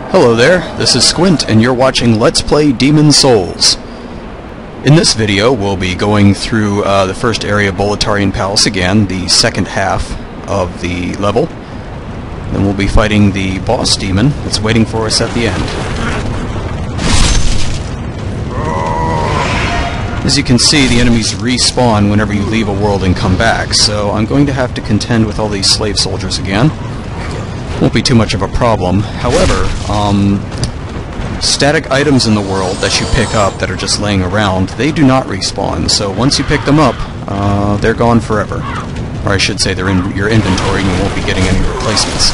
Hello there, this is Squint and you're watching Let's Play Demon's Souls. In this video we'll be going through the first area of Boletarian Palace again, the second half of the level. Then we'll be fighting the boss demon that's waiting for us at the end. As you can see, the enemies respawn whenever you leave a world and come back, so I'm going to have to contend with all these slave soldiers again. Won't be too much of a problem. However, static items in the world that you pick up that are just laying around, they do not respawn. So once you pick them up, they're gone forever. Or I should say they're in your inventory and you won't be getting any replacements.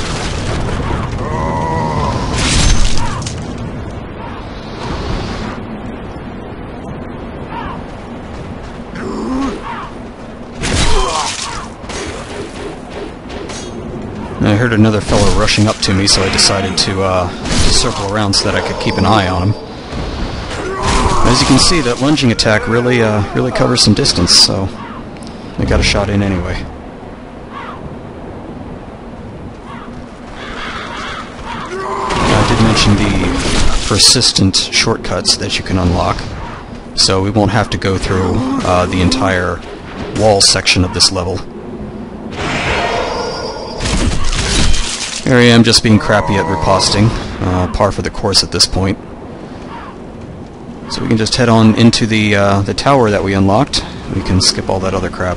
I heard another fellow rushing up to me, so I decided to circle around so that I could keep an eye on him. As you can see, that lunging attack really covers some distance, so I got a shot in anyway. I did mention the persistent shortcuts that you can unlock, so we won't have to go through the entire wall section of this level. Here I am, just being crappy at riposting, par for the course at this point. So we can just head on into the tower that we unlocked. We can skip all that other crap.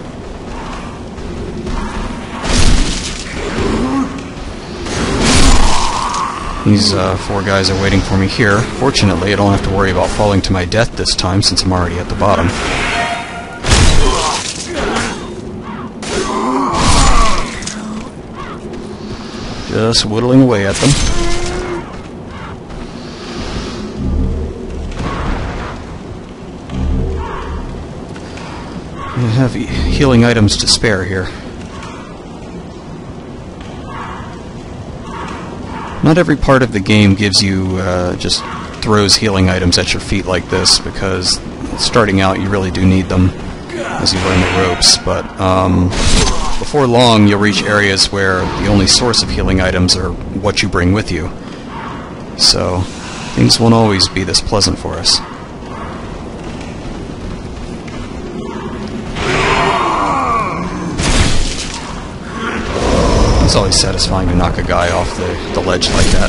These four guys are waiting for me here. Fortunately, I don't have to worry about falling to my death this time, since I'm already at the bottom. Just whittling away at them. I have healing items to spare here. Not every part of the game gives you, just throws healing items at your feet like this, because starting out you really do need them as you learn the ropes, but before long you'll reach areas where the only source of healing items are what you bring with you. So things won't always be this pleasant for us. It's always satisfying to knock a guy off the ledge like that.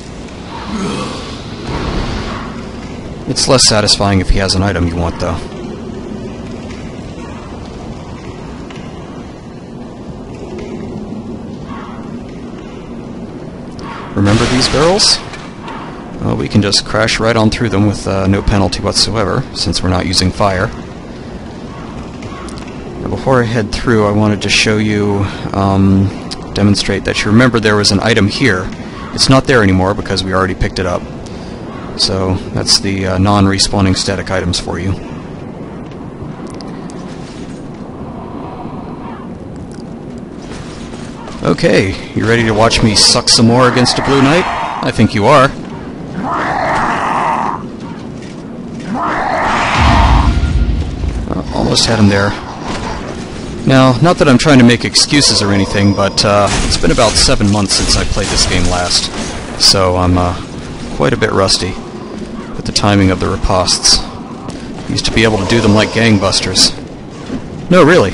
It's less satisfying if he has an item you want, though. Remember these barrels? Well, we can just crash right on through them with no penalty whatsoever, since we're not using fire. Now, before I head through, I wanted to show you, demonstrate that you remember there was an item here. It's not there anymore because we already picked it up. So that's the non-respawning static items for you. Okay, you ready to watch me suck some more against a blue knight? I think you are. Almost had him there. Now, not that I'm trying to make excuses or anything, but it's been about 7 months since I played this game last, so I'm quite a bit rusty with the timing of the riposts. Used to be able to do them like gangbusters. No, really.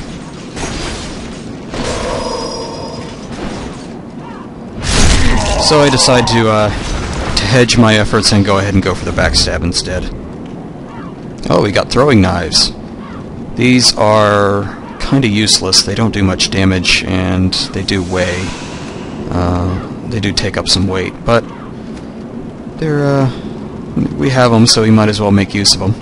So I decide to hedge my efforts and go ahead and go for the backstab instead. Oh, we got throwing knives. These are kind of useless. They don't do much damage, and they do weigh. They do take up some weight, but they're we have them, so we might as well make use of them.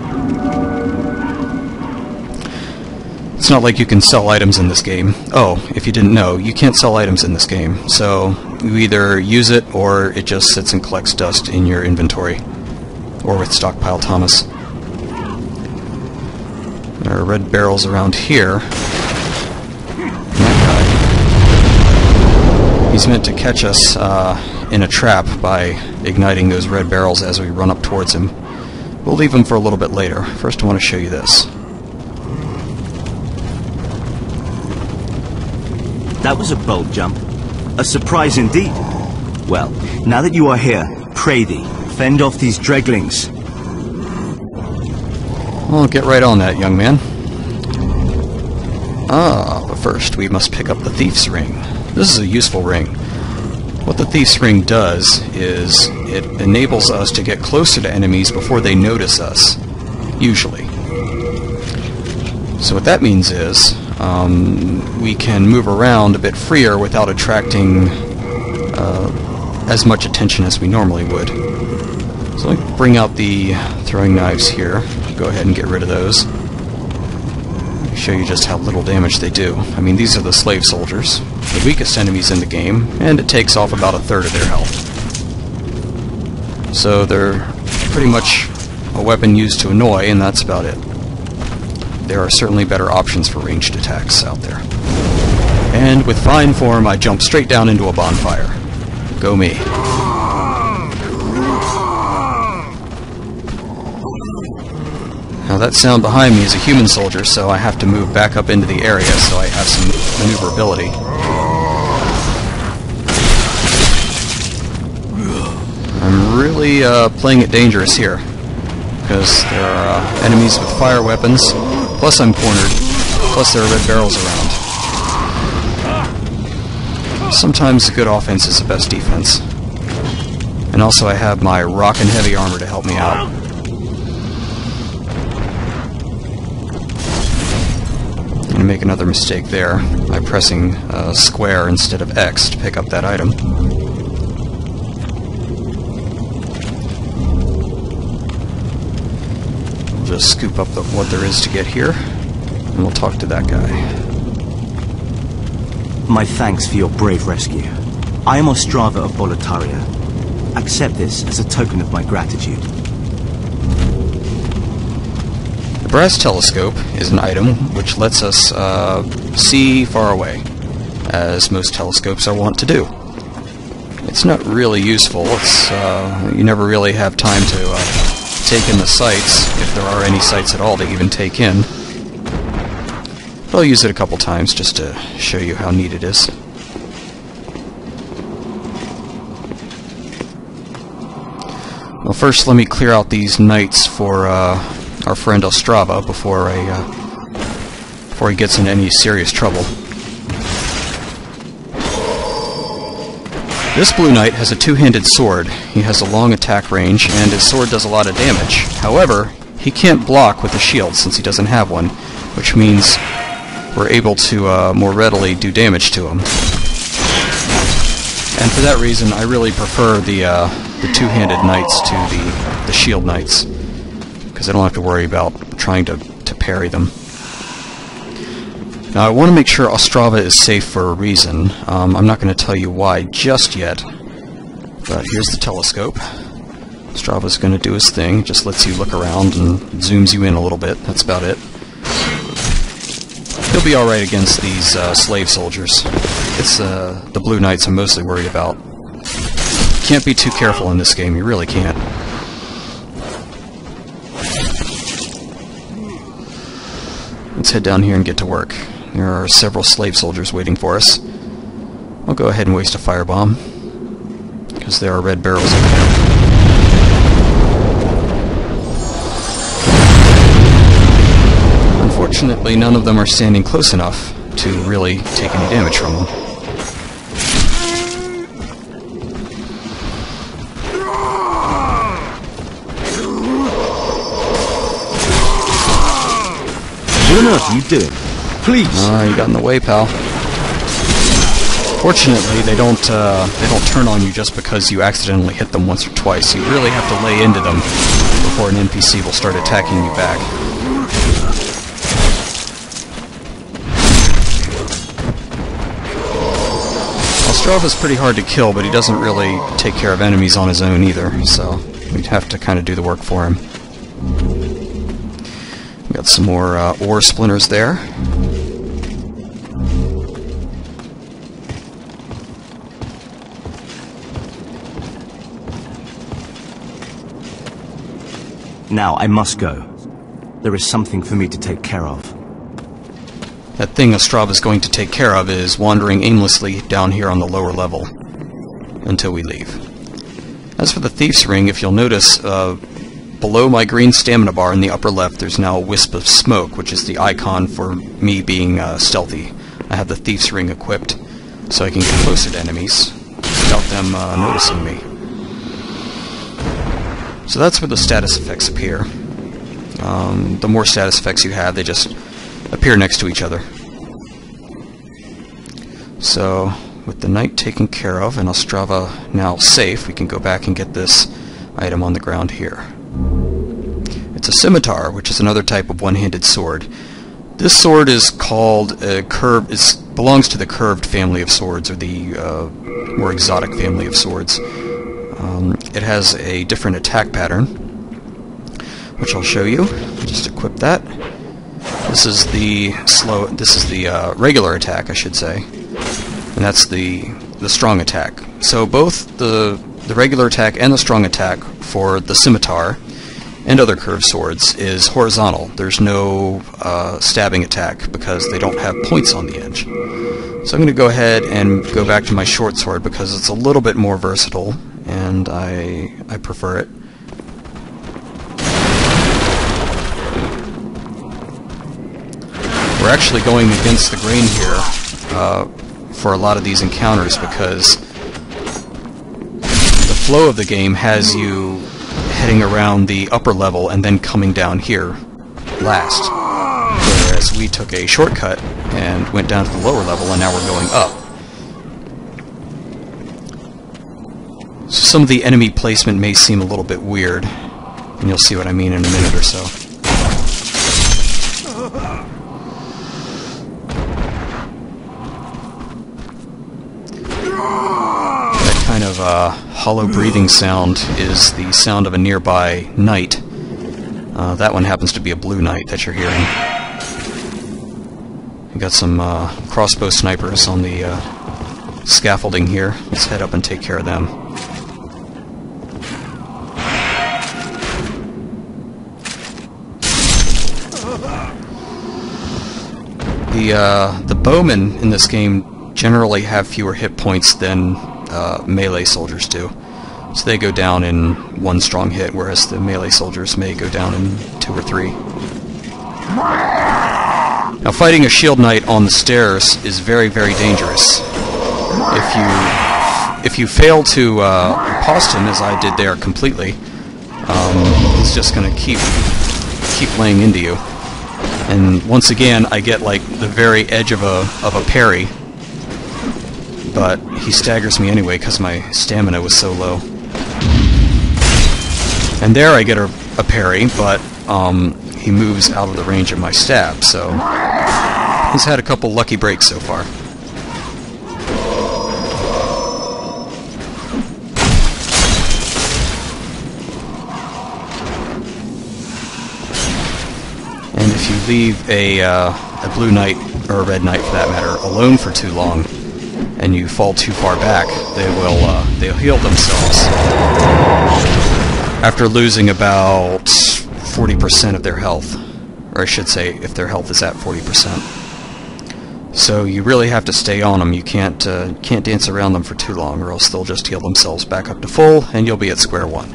It's not like you can sell items in this game. Oh, if you didn't know, you can't sell items in this game. So you either use it or it just sits and collects dust in your inventory. Or with Stockpile Thomas. There are red barrels around here. That guy, he's meant to catch us in a trap by igniting those red barrels as we run up towards him. We'll leave him for a little bit later. First I want to show you this. That was a bold jump. A surprise indeed. Well, now that you are here, pray thee, fend off these dreglings. Well, get right on that, young man. But first we must pick up the Thief's Ring. This is a useful ring. What the Thief's Ring does is it enables us to get closer to enemies before they notice us, usually. So what that means is we can move around a bit freer without attracting as much attention as we normally would. So let me bring out the throwing knives here. Go ahead and get rid of those. Show you just how little damage they do. I mean, these are the slave soldiers, the weakest enemies in the game, and it takes off about a third of their health. So they're pretty much a weapon used to annoy, and that's about it. There are certainly better options for ranged attacks out there. And with fine form, I jump straight down into a bonfire. Go me. Now that sound behind me is a human soldier, so I have to move back up into the area so I have some maneuverability. I'm really playing it dangerous here, because there are enemies with fire weapons, plus I'm cornered, plus there are red barrels around. Sometimes good offense is the best defense. And also I have my rockin' heavy armor to help me out. I'm going to make another mistake there by pressing square instead of X to pick up that item. We'll just scoop up what there is to get here, and we'll talk to that guy. My thanks for your brave rescue. I am Ostrava of Boletarian. Accept this as a token of my gratitude. The brass telescope is an item which lets us see far away, as most telescopes are wont to do. It's not really useful. It's you never really have time to take in the sights, if there are any sights at all to even take in. But I'll use it a couple times just to show you how neat it is. Well, first let me clear out these knights for our friend Ostrava before he gets in any serious trouble. This blue knight has a two-handed sword. He has a long attack range, and his sword does a lot of damage. However, he can't block with a shield since he doesn't have one, which means we're able to more readily do damage to him. And for that reason, I really prefer the two-handed knights to the shield knights, because I don't have to worry about trying to parry them. Now I want to make sure Ostrava is safe for a reason. I'm not going to tell you why just yet, but here's the telescope. Ostrava's going to do his thing, just lets you look around and zooms you in a little bit, that's about it. He'll be alright against these slave soldiers. It's the blue knights I'm mostly worried about. Can't be too careful in this game, you really can't. Let's head down here and get to work. There are several slave soldiers waiting for us. I'll go ahead and waste a firebomb, because there are red barrels over there. Unfortunately, none of them are standing close enough to really take any damage from them. What on earth are you doing? Please! You got in the way, pal. Fortunately, they don't turn on you just because you accidentally hit them once or twice. You really have to lay into them before an NPC will start attacking you back. Ostrava's pretty hard to kill, but he doesn't really take care of enemies on his own either, so we'd have to kind of do the work for him. We got some more ore splinters there. Now I must go. There is something for me to take care of. That thing Ostrava's going to take care of is wandering aimlessly down here on the lower level. until we leave. As for the Thief's Ring, if you'll notice, below my green stamina bar in the upper left, there's now a wisp of smoke, which is the icon for me being stealthy. I have the Thief's Ring equipped, so I can get closer to enemies without them noticing me. So that's where the status effects appear. The more status effects you have, they just appear next to each other. So, with the night taken care of, and Ostrava now safe, we can go back and get this item on the ground here. It's a scimitar, which is another type of one-handed sword. This sword is called a curved. It belongs to the curved family of swords, or the more exotic family of swords. It has a different attack pattern, which I'll show you. Just equip that. This is the regular attack, I should say. And that's the strong attack. So both the regular attack and the strong attack for the scimitar and other curved swords is horizontal. There's no stabbing attack because they don't have points on the edge. So I'm going to go ahead and go back to my short sword because it's a little bit more versatile and I prefer it. We're actually going against the grain here for a lot of these encounters because the flow of the game has you heading around the upper level and then coming down here last, whereas we took a shortcut and went down to the lower level and now we're going up. So some of the enemy placement may seem a little bit weird, and you'll see what I mean in a minute or so. Kind of hollow breathing sound is the sound of a nearby knight. That one happens to be a blue knight that you're hearing. We got some crossbow snipers on the scaffolding here. Let's head up and take care of them. The bowmen in this game generally have fewer hit points than melee soldiers do. So they go down in one strong hit, whereas the melee soldiers may go down in 2 or 3. Now fighting a shield knight on the stairs is very, very dangerous. If you fail to riposte him, as I did there completely, he's just going to keep laying into you. And once again, I get like the very edge of a parry, but he staggers me anyway because my stamina was so low. And there I get a parry, but he moves out of the range of my stab, so he's had a couple lucky breaks so far. And if you leave a blue knight, or a red knight for that matter, alone for too long, and you fall too far back, they'll heal themselves after losing about 40% of their health, or I should say, if their health is at 40%. So you really have to stay on them. You can't dance around them for too long, or else they'll just heal themselves back up to full, and you'll be at square one.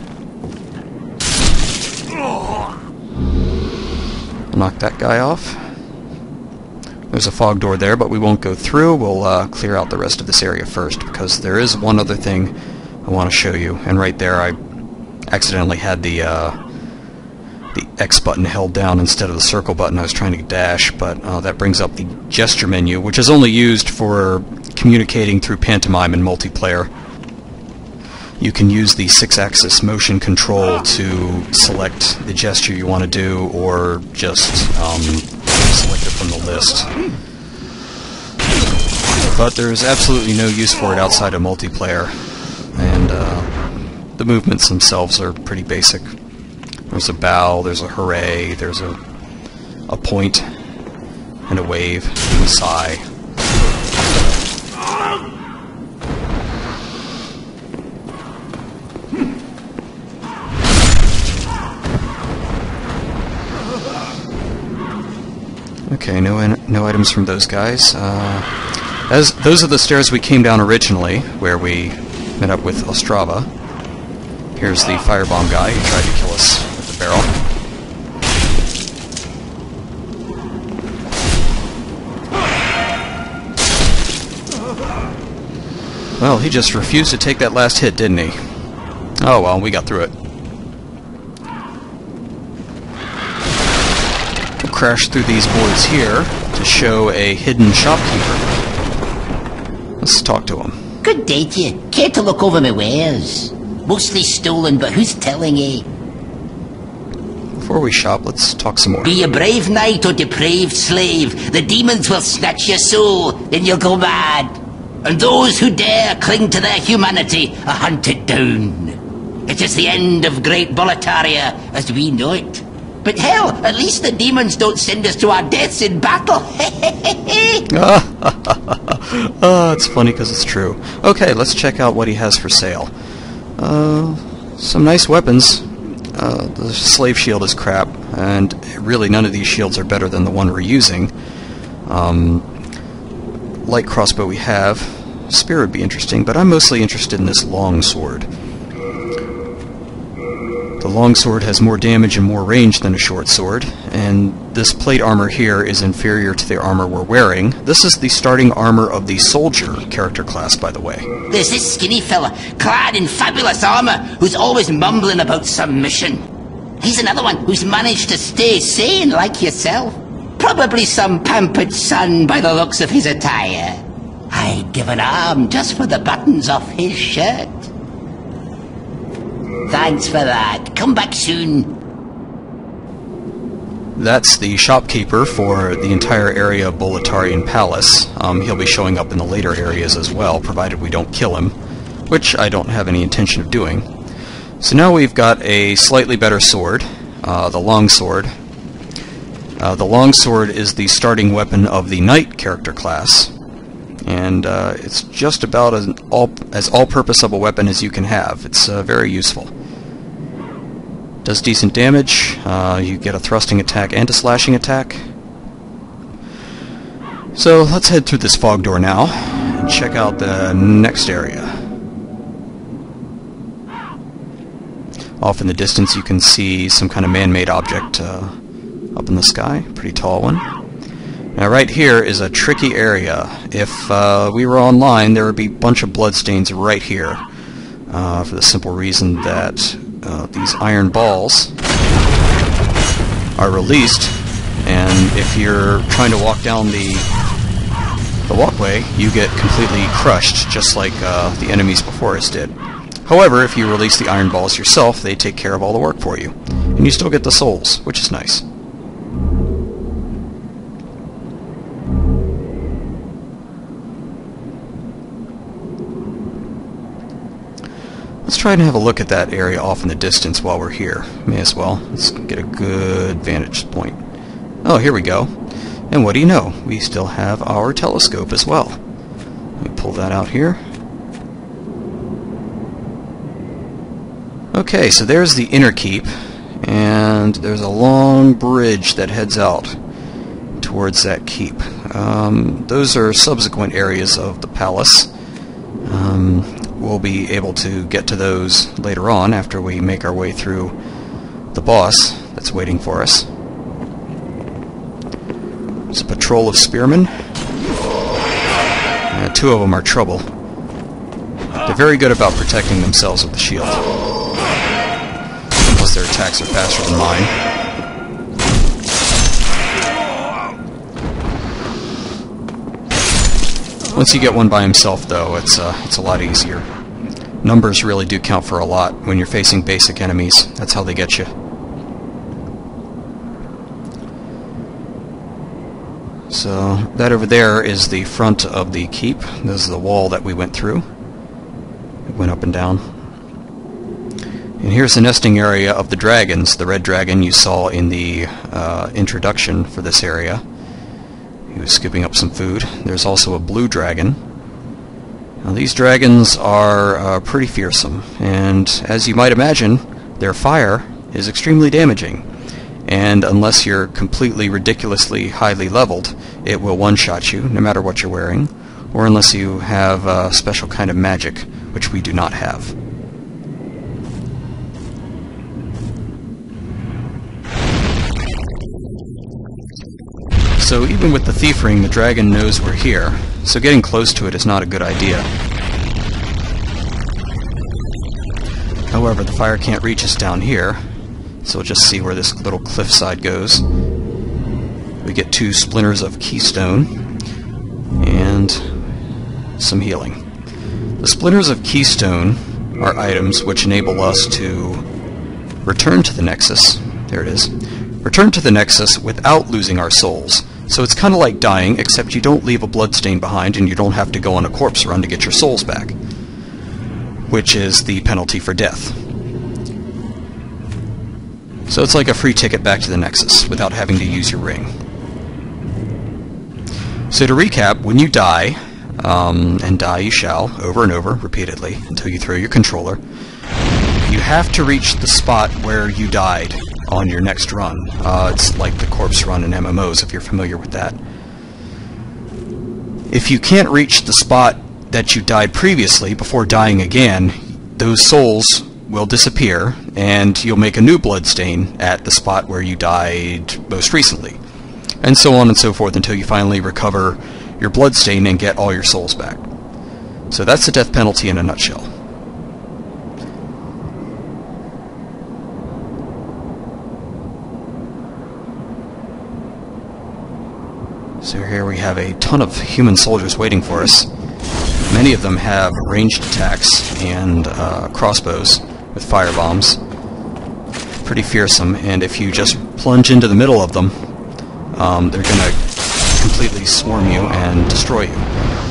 Knock that guy off. There's a fog door there, but we won't go through. We'll clear out the rest of this area first, because there is one other thing I want to show you. And right there, I accidentally had the X button held down instead of the circle button. I was trying to dash, but that brings up the gesture menu, which is only used for communicating through pantomime and multiplayer. You can use the 6-axis motion control to select the gesture you want to do, or just select it from the list. But there's absolutely no use for it outside of multiplayer, and the movements themselves are pretty basic. There's a bow, there's a hooray, there's a point, and a wave, and a sigh. Okay, no items from those guys. Those are the stairs we came down originally, where we met up with Ostrava. Here's the firebomb guy who tried to kill us with the barrel. Well, he just refused to take that last hit, didn't he? Oh well, we got through it. We'll crash through these boards here to show a hidden shopkeeper. Let's talk to him. Good day to you. Care to look over my wares? Mostly stolen, but who's telling ye? Before we shop, let's talk some more. Be a brave knight or depraved slave, the demons will snatch your soul, then you'll go mad. And those who dare cling to their humanity are hunted down. It is the end of great Boletaria as we know it. But hell, at least the demons don't send us to our deaths in battle. Oh, it's funny because it's true. Okay, let's check out what he has for sale. Some nice weapons. The slave shield is crap, and really none of these shields are better than the one we're using. Light crossbow we have. Spear would be interesting, but I'm mostly interested in this long sword. The long sword has more damage and more range than a short sword, and this plate armor here is inferior to the armor we're wearing. This is the starting armor of the soldier character class, by the way. There's this skinny fella, clad in fabulous armor, who's always mumbling about some mission. He's another one who's managed to stay sane like yourself. Probably some pampered son by the looks of his attire. I'd give an arm just for the buttons off his shirt. Thanks for that. Come back soon. That's the shopkeeper for the entire area of Boletarian Palace. He'll be showing up in the later areas as well, provided we don't kill him, which I don't have any intention of doing. So now we've got a slightly better sword, the long sword. The long sword is the starting weapon of the knight character class, and it's just about as all-purpose of a weapon as you can have. It's very useful. Does decent damage. You get a thrusting attack and a slashing attack. So let's head through this fog door now and check out the next area. Off in the distance you can see some kind of man-made object up in the sky, pretty tall one. Now right here is a tricky area. If we were online, there would be a bunch of bloodstains right here, for the simple reason that these iron balls are released, and if you're trying to walk down the walkway, you get completely crushed, just like the enemies before us did. However, if you release the iron balls yourself, they take care of all the work for you, and you still get the souls, which is nice. Let's try and have a look at that area off in the distance while we're here. May as well. Let's get a good vantage point. Oh, here we go. And what do you know? We still have our telescope as well. Let me pull that out here. Okay, so there's the inner keep, and there's a long bridge that heads out towards that keep. Those are subsequent areas of the palace. We'll be able to get to those later on after we make our way through the boss that's waiting for us. It's a patrol of spearmen. Two of them are trouble. They're very good about protecting themselves with the shield. Plus their attacks are faster than mine. Once you get one by himself, though, it's a lot easier. Numbers really do count for a lot when you're facing basic enemies. That's how they get you. So that over there is the front of the keep. This is the wall that we went through. It went up and down. And here's the nesting area of the dragons. The red dragon you saw in the introduction for this area. He was scooping up some food. There's also a blue dragon. Now these dragons are pretty fearsome, and as you might imagine, their fire is extremely damaging. And unless you're completely ridiculously highly leveled, it will one-shot you, no matter what you're wearing, or unless you have a special kind of magic, which we do not have. So even with the thief ring, the dragon knows we're here, so getting close to it is not a good idea. However, the fire can't reach us down here, so we'll just see where this little cliffside goes. We get 2 splinters of keystone and some healing. The splinters of keystone are items which enable us to return to the Nexus. There it is. Return to the Nexus without losing our souls. So it's kind of like dying, except you don't leave a bloodstain behind and you don't have to go on a corpse run to get your souls back, which is the penalty for death. So it's like a free ticket back to the Nexus without having to use your ring. So to recap, when you die, and die you shall, over and over, repeatedly, until you throw your controller, you have to reach the spot where you died on your next run. It's like the corpse run in MMOs, if you're familiar with that. If you can't reach the spot that you died previously before dying again, those souls will disappear, and you'll make a new bloodstain at the spot where you died most recently. And so on and so forth until you finally recover your bloodstain and get all your souls back. So that's the death penalty in a nutshell. So here we have a ton of human soldiers waiting for us. Many of them have ranged attacks and crossbows with fire bombs. Pretty fearsome, and if you just plunge into the middle of them, they're going to completely swarm you and destroy you.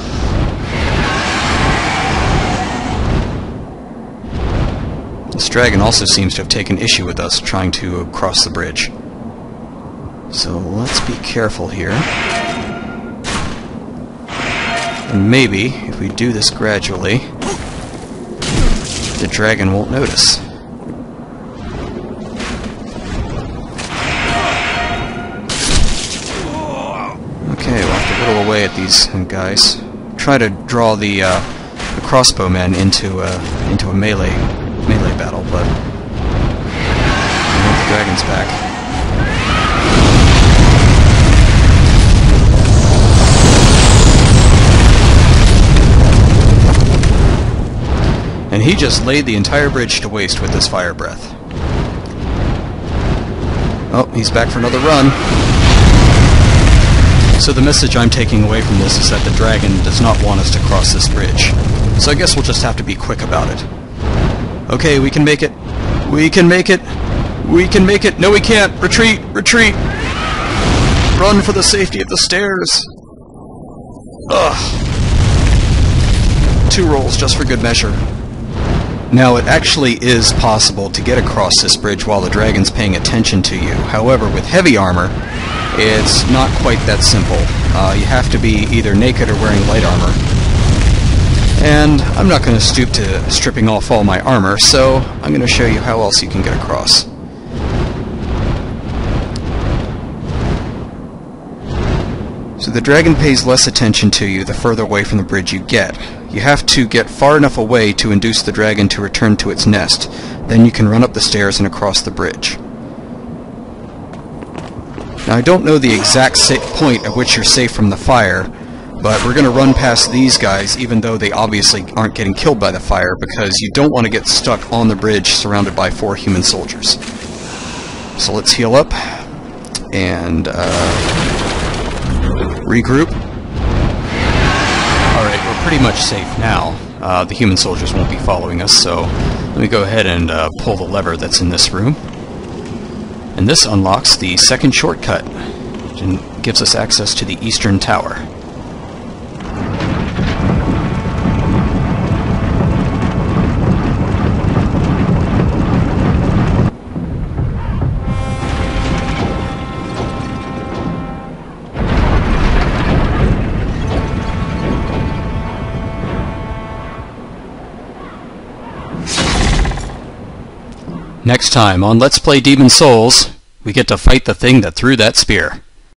This dragon also seems to have taken issue with us trying to cross the bridge. So let's be careful here. And maybe, if we do this gradually, the dragon won't notice. Okay, we'll have to whittle away at these guys. Try to draw the crossbowmen into a melee battle, but the dragon's back. And he just laid the entire bridge to waste with his fire breath. Oh, he's back for another run. So the message I'm taking away from this is that the dragon does not want us to cross this bridge. So I guess we'll just have to be quick about it. Okay, we can make it. We can make it. We can make it. No, we can't. Retreat! Retreat! Run for the safety of the stairs. Ugh. 2 rolls just for good measure. Now, it actually is possible to get across this bridge while the dragon's paying attention to you. However, with heavy armor, it's not quite that simple. You have to be either naked or wearing light armor. And I'm not going to stoop to stripping off all my armor, so I'm going to show you how else you can get across. So the dragon pays less attention to you the further away from the bridge you get. You have to get far enough away to induce the dragon to return to its nest. Then you can run up the stairs and across the bridge. Now I don't know the exact point at which you're safe from the fire, but we're going to run past these guys even though they obviously aren't getting killed by the fire, because you don't want to get stuck on the bridge surrounded by 4 human soldiers. So let's heal up and regroup. Alright, we're pretty much safe now. The human soldiers won't be following us, so let me go ahead and pull the lever that's in this room. And this unlocks the second shortcut and gives us access to the eastern tower. Next time on Let's Play Demon Souls, we get to fight the thing that threw that spear.